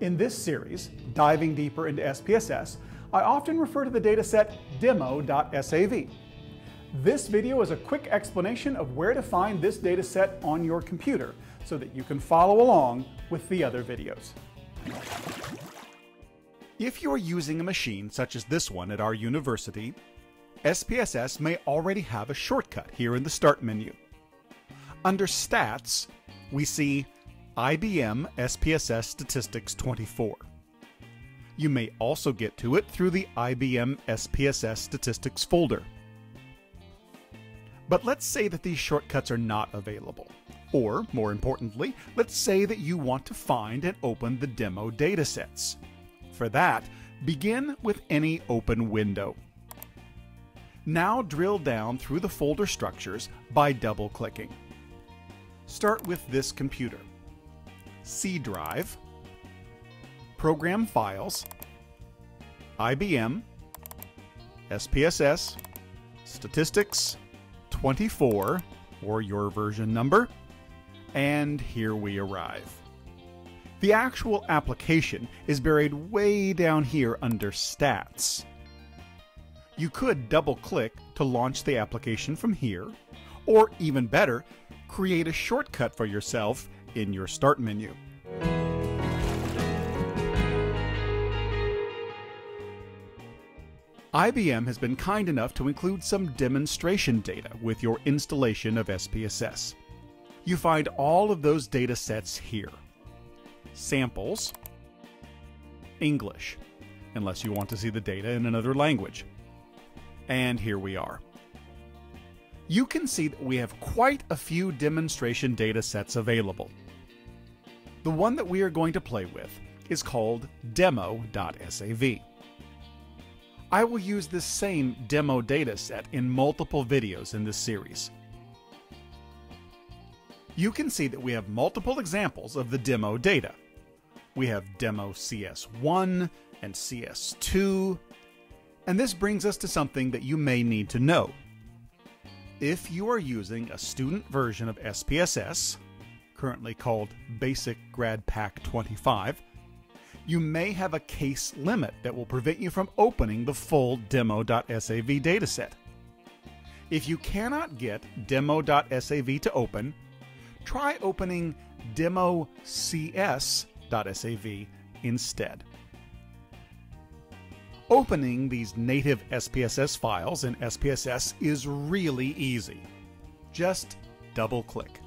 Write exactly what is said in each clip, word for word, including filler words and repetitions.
In this series, diving deeper into S P S S, I often refer to the dataset Demo dot S A V. This video is a quick explanation of where to find this dataset on your computer so that you can follow along with the other videos. If you're using a machine such as this one at our university, S P S S may already have a shortcut here in the Start menu. Under Stats, we see I B M S P S S Statistics twenty-four. You may also get to it through the I B M S P S S Statistics folder. But let's say that these shortcuts are not available. Or, more importantly, let's say that you want to find and open the demo datasets. For that, begin with any open window. Now drill down through the folder structures by double-clicking. Start with this computer. C drive, Program Files, I B M, S P S S, Statistics, twenty-four, or your version number, and here we arrive. The actual application is buried way down here under Stats. You could double-click to launch the application from here, or even better, create a shortcut for yourself in your Start menu. I B M has been kind enough to include some demonstration data with your installation of S P S S. You find all of those data sets here. Samples, English, unless you want to see the data in another language. And here we are. You can see that we have quite a few demonstration data sets available. The one that we are going to play with is called Demo dot S A V. I will use this same demo dataset in multiple videos in this series. You can see that we have multiple examples of the demo data. We have demo C S one and C S two, and this brings us to something that you may need to know. If you are using a student version of S P S S, currently called Basic Grad Pack twenty-five, you may have a case limit that will prevent you from opening the full Demo dot S A V dataset. If you cannot get Demo dot S A V to open, try opening Demo C S dot S A V instead. Opening these native S P S S files in S P S S is really easy. Just double-click.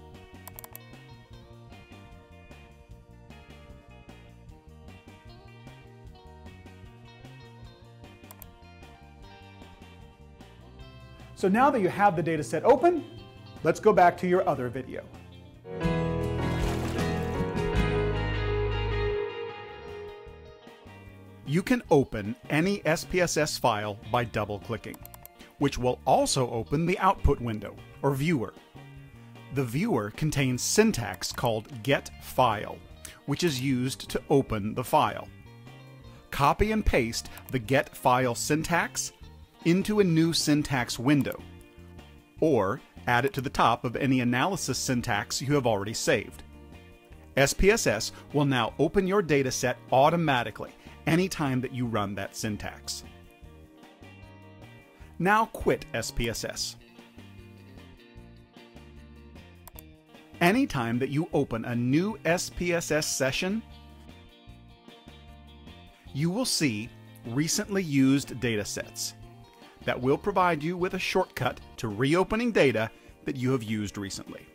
So now that you have the dataset open, let's go back to your other video. You can open any S P S S file by double-clicking, which will also open the output window, or viewer. The viewer contains syntax called getFile, which is used to open the file. Copy and paste the getFile syntax into a new syntax window, or add it to the top of any analysis syntax you have already saved. S P S S will now open your dataset automatically anytime that you run that syntax. Now quit S P S S. Anytime that you open a new S P S S session, you will see recently used datasets that will provide you with a shortcut to reopening data that you have used recently.